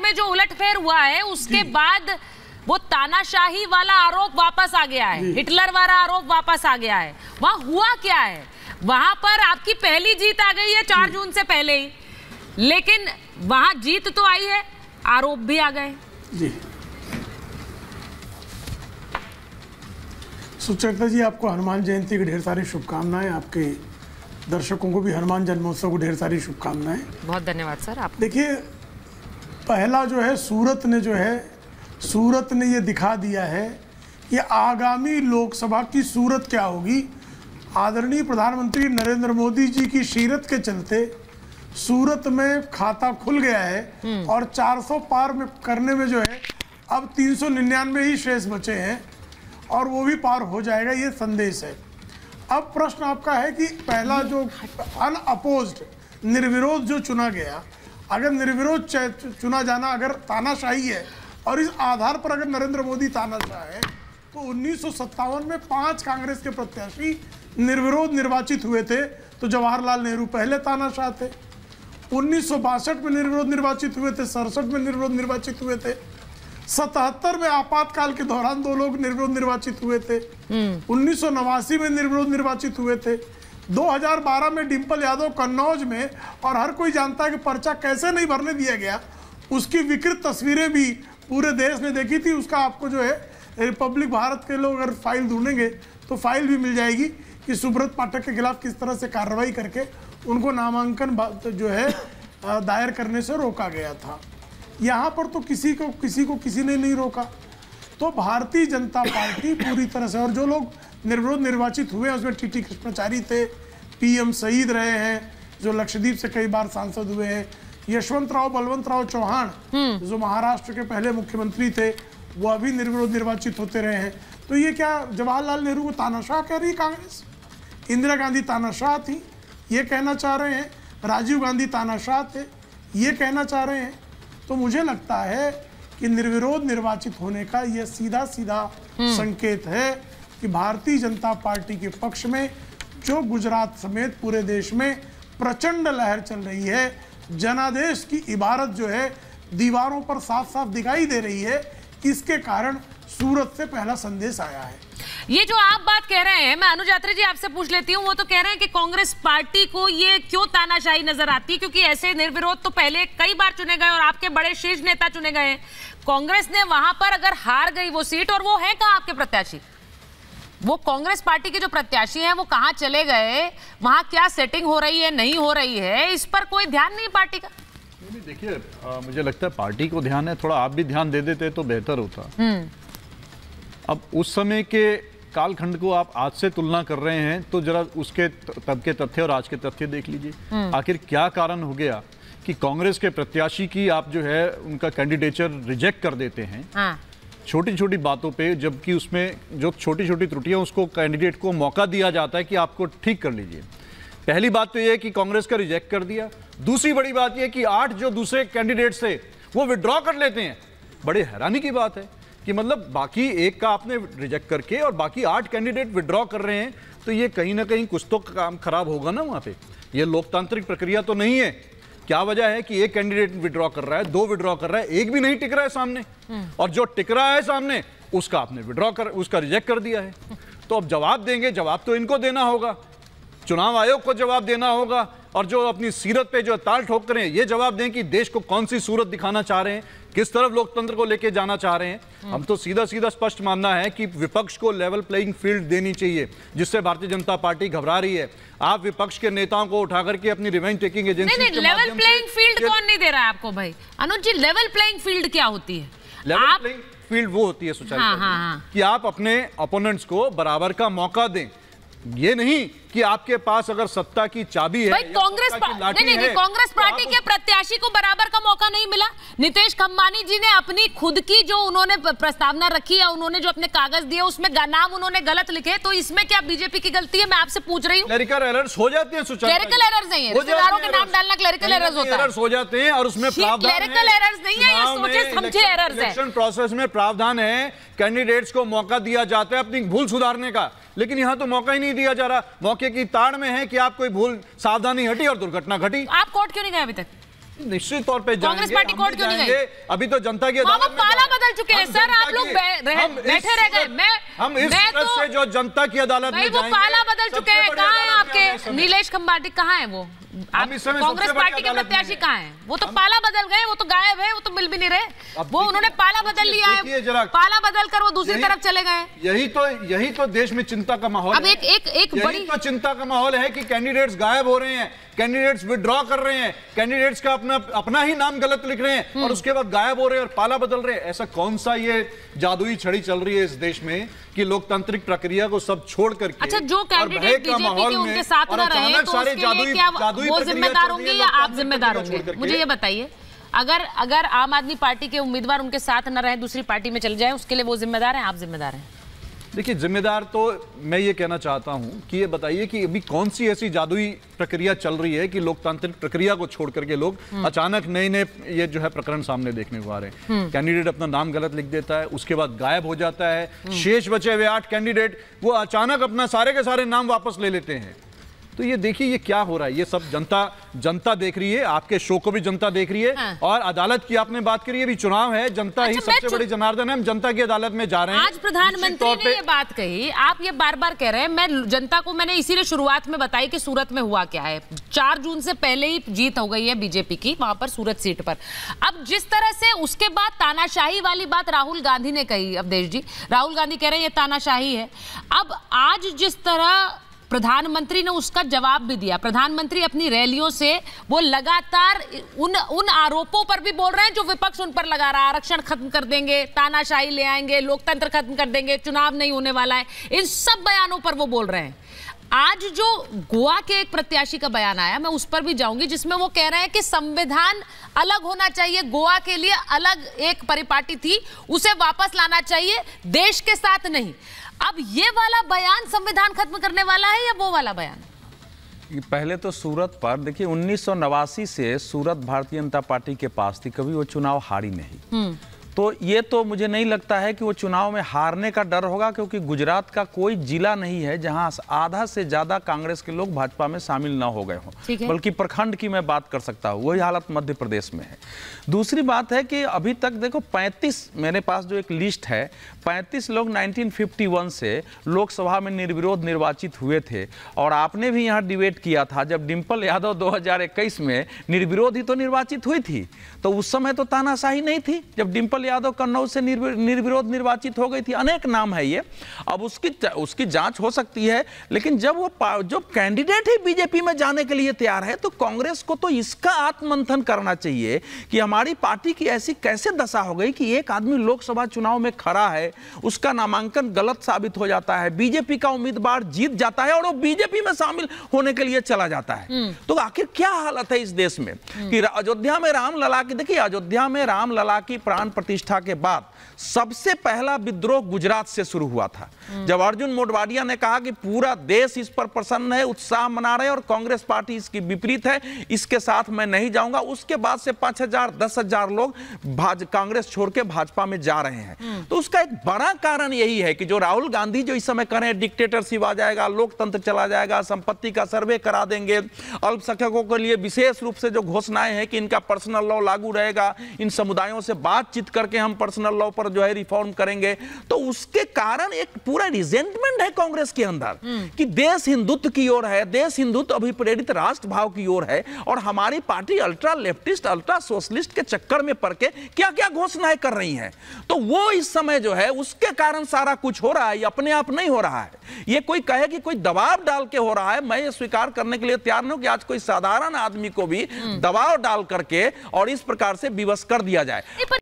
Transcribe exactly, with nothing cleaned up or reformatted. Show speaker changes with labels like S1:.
S1: में जो उलटफेर हुआ है उसके बाद वो तानाशाही वाला आरोप वापस आ गया है, हिटलर वाला आरोप वापस आ गया है। वहां हुआ क्या है? वहां पर आपकी पहली जीत आ गई है चार जून से पहले ही, लेकिन वहां जीत तो आई है, आरोप भी आ गए।
S2: जी सुचरिता जी, आपको हनुमान जयंती की ढेर सारी शुभकामनाएं, आपके दर्शकों को भी हनुमान जन्मोत्सव को ढेर सारी शुभकामनाएं।
S1: बहुत धन्यवाद सर। आप
S2: देखिए, पहला जो है सूरत ने जो है सूरत ने ये दिखा दिया है कि आगामी लोकसभा की सूरत क्या होगी। आदरणीय प्रधानमंत्री नरेंद्र मोदी जी की सीरत के चलते सूरत में खाता खुल गया है और चार सौ पार में करने में जो है अब तीन सौ निन्यानवे ही शेष बचे हैं और वो भी पार हो जाएगा, ये संदेश है। अब प्रश्न आपका है कि पहला जो अनअपोज्ड निर्विरोध जो चुना गया, अगर निर्विरोध चुना जाना अगर तानाशाही है और इस आधार पर अगर नरेंद्र मोदी तानाशाह है, तो उन्नीस सौ सत्तावन में पांच कांग्रेस के प्रत्याशी निर्विरोध निर्वाचित हुए थे, तो जवाहरलाल नेहरू पहले तानाशाह थे। उन्नीस सौ बासठ में निर्विरोध निर्वाचित हुए थे, सड़सठ में निर्विरोध निर्वाचित हुए थे, सतहत्तर में आपातकाल के दौरान दो लोग निर्विरोध निर्वाचित हुए थे, उन्नीस सौ नवासी में निर्विरोध निर्वाचित हुए थे, दो हज़ार बारह में डिंपल यादव कन्नौज में, और हर कोई जानता है कि पर्चा कैसे नहीं भरने दिया गया, उसकी विकृत तस्वीरें भी पूरे देश ने देखी थी। उसका आपको जो है रिपब्लिक भारत के लोग अगर फाइल ढूंढेंगे तो फाइल भी मिल जाएगी कि सुब्रत पाठक के खिलाफ किस तरह से कार्रवाई करके उनको नामांकन जो है दायर करने से रोका गया था। यहाँ पर तो किसी को किसी को किसी ने नहीं रोका। तो भारतीय जनता पार्टी पूरी तरह से, और जो लोग निर्विरोध निर्वाचित हुए उसमें टी टी कृष्णाचारी थे, पीएम शहीद रहे हैं जो लक्षद्वीप से कई बार सांसद हुए हैं, यशवंत राव बलवंत राव चौहान जो महाराष्ट्र के पहले मुख्यमंत्री थे वो अभी निर्विरोध निर्वाचित होते रहे हैं। तो ये क्या जवाहरलाल नेहरू को तानाशाह कह रही कांग्रेस? इंदिरा गांधी तानाशाह थी, ये कहना चाह रहे हैं। राजीव गांधी तानाशाह थे, ये कहना चाह रहे हैं। तो मुझे लगता है कि निर्विरोध निर्वाचित होने का यह सीधा सीधा संकेत है कि भारतीय जनता पार्टी के पक्ष में जो गुजरात समेत पूरे देश में प्रचंड लहर चल रही है, जनादेश की इबारत जो है दीवारों पर साफ साफ दिखाई दे रही है, इसके कारण सूरत से पहला संदेश आया है।
S1: ये जो आप बात कह रहे हैं, मैं अनुज यात्री जी आपसे पूछ लेती हूँ। वो तो कह रहे हैं कि कांग्रेस पार्टी को ये क्यों तानाशाही नजर आती है, क्योंकि ऐसे निर्विरोध तो पहले कई बार चुने गए और आपके बड़े शीर्ष नेता चुने गए। कांग्रेस ने वहां पर अगर हार गई वो सीट, और वो है कहाँ आपके प्रत्याशी, वो कांग्रेस पार्टी के जो प्रत्याशी हैं वो कहाँ चले गए, वहां क्या सेटिंग हो रही है नहीं हो रही है, इस पर कोई ध्यान नहीं पार्टी का?
S3: देखिए, मुझे लगता है पार्टी को ध्यान है, थोड़ा आप भी ध्यान दे देते तो बेहतर होता। अब उस समय के कालखंड को आप आज से तुलना कर रहे हैं तो जरा उसके तब के तथ्य और आज के तथ्य देख लीजिए। आखिर क्या कारण हो गया कि कांग्रेस के प्रत्याशी की आप जो है उनका कैंडिडेचर रिजेक्ट कर देते हैं हाँ। छोटी छोटी बातों पे, जबकि उसमें जो छोटी छोटी त्रुटियां उसको कैंडिडेट को मौका दिया जाता है कि आपको ठीक कर लीजिए। पहली बात तो यह है कि कांग्रेस का रिजेक्ट कर दिया। दूसरी बड़ी बात यह कि आठ जो दूसरे कैंडिडेट्स थे वो विड्रॉ कर लेते हैं। बड़े हैरानी की बात है कि मतलब बाकी एक का आपने रिजेक्ट करके और बाकी आठ कैंडिडेट विड्रॉ कर रहे हैं, तो ये कहीं ना कहीं कुछ तो काम खराब होगा ना वहाँ पे। ये लोकतांत्रिक प्रक्रिया तो नहीं है। क्या वजह है कि एक कैंडिडेट विड्रॉ कर रहा है, दो विड्रॉ कर रहा है, एक भी नहीं टिक रहा है सामने, और जो टिक रहा है सामने उसका आपने विड्रॉ कर उसका रिजेक्ट कर दिया है। तो अब जवाब देंगे, जवाब तो इनको देना होगा, चुनाव आयोग को जवाब देना होगा, और जो अपनी सीरत पे जो ताल ठोक रहे हैं ये जवाब दें कि देश को कौन सी सूरत दिखाना चाह रहे हैं, किस तरफ लोकतंत्र को लेके जाना चाह रहे हैं। हम तो सीधा सीधा स्पष्ट मानना है कि विपक्ष को लेवल प्लेइंग फील्ड देनी चाहिए, जिससे भारतीय जनता पार्टी घबरा रही है। आप विपक्ष के नेताओं को उठा करके अपनी रिवेंज टेकिंग एजेंसी
S1: नहीं, नहीं, लेवल प्लेइंग फील्ड कौन नहीं दे रहा है आपको भाई? Anuj ji, level playing field क्या होती है?
S3: लेवल प्लेइंग फील्ड वो होती है सुचारू
S1: हाँ, हाँ, हाँ।
S3: कि आप अपने ओपोनेंट्स को बराबर का मौका दें। ये नहीं कि आपके पास अगर सत्ता की चाबी है,
S1: कांग्रेस नहीं, नहीं, नहीं, कांग्रेस पार्टी के प्रत्याशी को बराबर का मौका नहीं मिला। नीतीश खम्बानी जी ने अपनी खुद की जो उन्होंने प्रस्तावना रखी है, उन्होंने जो अपने कागज दिए उसमें नाम उन्होंने गलत लिखे, तो इसमें क्या बीजेपी की गलती है? मैं आपसे पूछ रही हूँ।
S3: क्लरिकल एरर्स हो जाते हैं,
S1: क्लरिकल एरर्स नहीं है, रिश्तेदारों के नाम डालना क्लरिकल एरर्स होता है,
S3: हो जाते हैं, और उसमें
S1: क्लरिकल एरर्स नहीं है, ये सोचे समझे एरर्स है।
S3: इलेक्शन प्रोसेस में प्रावधान है, कैंडिडेट्स को मौका दिया जाता है अपनी भूल सुधारने का, लेकिन यहाँ तो मौका ही नहीं दिया जा रहा। मौके की ताड़ में है कि आप कोई भूल सावधानी हटी और दुर्घटना घटी।
S1: आप कोर्ट क्यों नहीं गए अभी तक?
S3: निश्चित तौर पे
S1: कांग्रेस पार्टी कोर्ट क्यों नहीं गई?
S3: अभी तो जनता की
S1: अदालत में पाला बदल चुके हैं सर, आप लोग बैठे रह गए। मैं
S3: हम इस तरह से जो जनता की अदालत में
S1: वो पाला बदल चुके हैं। कहाँ हैं आपके नीलेश खंबाटी, कहाँ है वो? कांग्रेस पार्टी के प्रत्याशी कहाँ हैं? वो तो पाला बदल गए, वो तो गायब है, वो तो मिल भी नहीं रहे। वो उन्होंने पाला बदल लिया है, पाला बदल कर वो दूसरी तरफ चले गए।
S3: यही तो यही तो देश में चिंता का माहौल
S1: अब एक एक एक बड़ी
S3: तो चिंता का माहौल है कि कैंडिडेट्स गायब हो रहे हैं, कैंडिडेट्स विड्रॉ कर रहे हैं, कैंडिडेट्स का अपना अपना ही नाम गलत लिख रहे हैं और उसके बाद गायब हो रहे हैं और पाला बदल रहे हैं। ऐसा कौन सा ये जादुई छड़ी चल रही है इस देश में कि लोकतांत्रिक प्रक्रिया को सब छोड़ करके,
S1: अच्छा जो कैंडिडेट बीजेपी के उनके साथ न रहे तो उसके लिए क्या वो जिम्मेदार होंगे या आप जिम्मेदार होंगे? मुझे ये बताइए, अगर अगर आम आदमी पार्टी के उम्मीदवार उनके साथ न रहे, दूसरी पार्टी में चले जाए, उसके लिए वो जिम्मेदार हैं, आप जिम्मेदार हैं?
S3: देखिए, जिम्मेदार तो मैं ये कहना चाहता हूं कि ये बताइए कि अभी कौन सी ऐसी जादुई प्रक्रिया चल रही है कि लोकतांत्रिक प्रक्रिया को छोड़ करके लोग अचानक नए नए ये जो है प्रकरण सामने देखने को आ रहे हैं। कैंडिडेट अपना नाम गलत लिख देता है, उसके बाद गायब हो जाता है, शेष बचे हुए आठ कैंडिडेट वो अचानक अपना सारे के सारे नाम वापस ले लेते हैं। तो ये देखिए ये क्या हो रहा है, ये सब जनता जनता देख रही है, आपके शो को भी जनता देख रही है। हाँ। और अदालत की आपने बात करी, अभी चुनाव है, जनता अच्छा, ही सबसे बड़ी जनार्दन है, हम जनता की अदालत में जा रहे हैं।
S1: आज प्रधानमंत्री ने ये बात कही, आप ये बार बार कह रहे हैं, मैं जनता को मैंने इसीलिए शुरुआत में बताई कि सूरत में हुआ क्या है। चार जून से पहले ही जीत हो गई है बीजेपी की वहां पर सूरत सीट पर। अब जिस तरह से उसके बाद तानाशाही वाली बात राहुल गांधी ने कही, अवधेश जी, राहुल गांधी कह रहे हैं ये तानाशाही है। अब आज जिस तरह प्रधानमंत्री ने उसका जवाब भी दिया, प्रधानमंत्री अपनी रैलियों से वो लगातार उन उन आरोपों पर भी बोल रहे हैं जो विपक्ष उन पर लगा रहा है, आरक्षण खत्म कर देंगे, तानाशाही ले आएंगे, लोकतंत्र खत्म कर देंगे, चुनाव नहीं होने वाला है, इन सब बयानों पर वो बोल रहे हैं। आज जो गोवा के एक प्रत्याशी का बयान आया, मैं उस पर भी जाऊंगी, जिसमें वो कह रहे हैं कि संविधान अलग होना चाहिए, गोवा के लिए अलग एक परिपाटी थी, उसे वापस लाना चाहिए, देश के साथ नहीं। अब ये वाला बयान संविधान खत्म करने वाला है या वो वाला बयान?
S4: पहले तो सूरत पर देखिए, उन्नीस सौ नवासी से सूरत भारतीय जनता पार्टी के पास थी, कभी वो चुनाव हारी नहीं। तो ये तो मुझे नहीं लगता है कि वो चुनाव में हारने का डर होगा, क्योंकि गुजरात का कोई जिला नहीं है जहां आधा से ज्यादा कांग्रेस के लोग भाजपा में शामिल ना हो गए हों, बल्कि प्रखंड की मैं बात कर सकता हूं, वही हालत मध्य प्रदेश में है। दूसरी बात है कि अभी तक देखो पैंतीस, मेरे पास जो एक लिस्ट है, पैंतीस लोग उन्नीस सौ इक्यावन से लोकसभा में निर्विरोध निर्वाचित हुए थे। और आपने भी यहाँ डिबेट किया था जब डिम्पल यादव दो हजार इक्कीस में निर्विरोध ही तो निर्वाचित हुई थी, तो उस समय तो तानाशाही नहीं थी जब डिम्पल यादव कन्नौज से निर्विरोध निर्वाचित हो गई थी। अनेक नाम है ये, अब उसकी उसकी जांच हो सकती है, लेकिन जब वो जो कैंडिडेट ही बीजेपी में जाने के लिए तैयार है, तो कांग्रेस को तो इसका आत्ममंथन करना चाहिए कि हमारी पार्टी की ऐसी कैसे दशा हो गई कि एक आदमी लोकसभा चुनाव में खड़ा है, उसका नामांकन गलत साबित हो जाता है, बीजेपी का उम्मीदवार जीत जाता है और वो बीजेपी में शामिल होने के लिए चला जाता है। तो आखिर क्या हालत है इस देश में कि अयोध्या में राम लला की, देखिए अयोध्या में राम लला की प्राण प्रतिष्ठा के बाद सबसे पहला विद्रोह गुजरात से शुरू हुआ था, जब अर्जुन मोढवाडिया ने कहा कि पूरा देश इस पर प्रसन्न है, उत्साह मना रहे हैं और कांग्रेस पार्टी इसकी विपरीत है, इसके साथ मैं नहीं जाऊंगा। उसके बाद से पांच हजार दस हजार लोग कांग्रेस छोड़ के भाजपा में जा रहे हैं। तो उसका एक बड़ा कारण यही है कि जो राहुल गांधी जो इस समय कर रहे हैं, डिक्टेटरशिप आ जाएगा, लोकतंत्र चला जाएगा, संपत्ति का सर्वे करा देंगे, अल्पसंख्यकों के लिए विशेष रूप से जो घोषणाएं हैं कि इनका पर्सनल लॉ लागू रहेगा, इन समुदायों से बातचीत करके हम पर्सनल लॉ पर जो है रिफॉर्म करेंगे, तो उसके कारण एक पूरा रिजेंटमेंट है कांग्रेस के अंदर कि देश हिंदुत्व की ओर है, देश हिंदुत्व अभिप्रेरित राष्ट्र भाव की ओर है, और हमारी party ultra leftist, ultra socialist के चक्कर में पड़ के क्या क्या घोषणाएं कर रही हैं। तो वो इस समय जो है उसके कारण सारा कुछ हो रहा है, ये अपने आप नहीं हो रहा है। ये कोई कहे कि कोई दबाव डाल के हो रहा है, मैं ये स्वीकार करने के लिए तैयार नहीं हूं कि आज कोई साधारण आदमी को भी दबाव डाल करके और इस प्रकार से विवश कर दिया जाए।